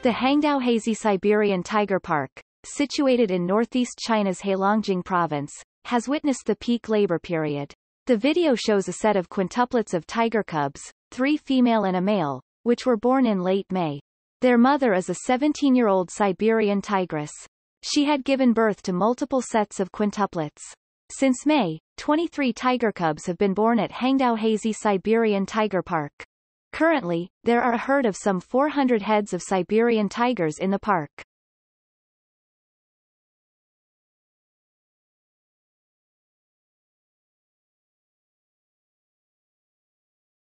The Hengdaohezi Siberian Tiger Park, situated in northeast China's Heilongjiang province, has witnessed the peak labor period. The video shows a set of quintuplets of tiger cubs, 3 female and a male, which were born in late May. Their mother is a 17-year-old Siberian tigress. She had given birth to multiple sets of quintuplets. Since May, 23 tiger cubs have been born at Hengdaohezi Siberian Tiger Park. Currently, there are a herd of some 400 heads of Siberian tigers in the park.